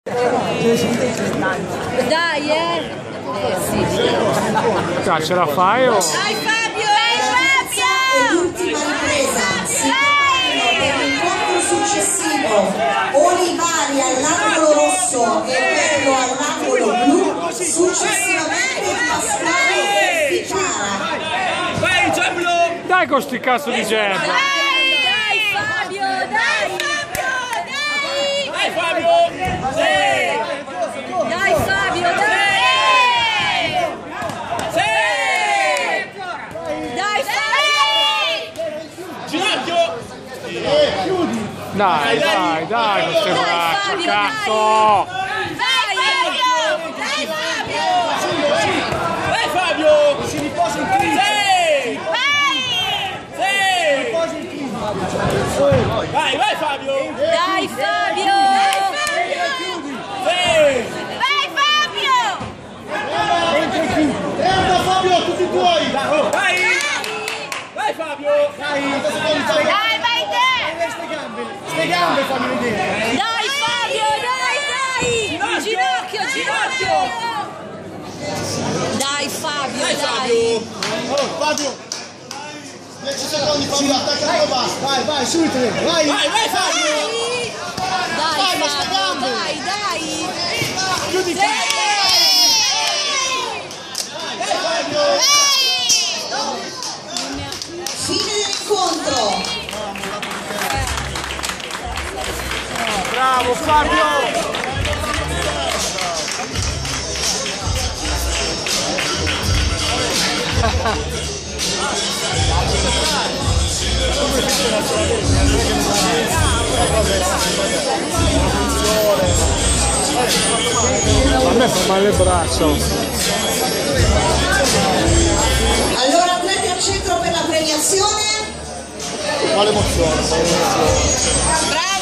Dai, sì. Dai, ce la fai o? Dai Fabio! Dai Fabio! E l'ultima ripresa si preparano per l'incontro successivo Olivali all'angolo rosso e quello all'angolo blu, successivamente Pasquale e Ficara. Dai con sti cazzo di jab! Dai Fabio! Dai Fabio! Dai Fabio! Dai! Dai Fabio! Ginocchio! Dai, con queste braccia, Fabio, cazzo! Dai Fabio! Dai Fabio! Vai Fabio! Si riposa in crisi! Vai Fabio! Dai Fabio! Vai Fabio! Guarda Fabio, tutti tuoi! Vai! Vai Fabio! Dai, vai te! Ste gambe fammi vedere! Dai Fabio, dai! Ginocchio! Dai Fabio, dai! Oh, Fabio! 10 secondi Fabio, attaccalo, basta! Vai, subito! Vai! Vai Fabio! Dai Fabio, dai! Chiudi Sì! Fine dell'incontro. Bravo Fabio! A me fa male le braccia. Allora atleti al centro per la premiazione. Quale emozione! Bravo!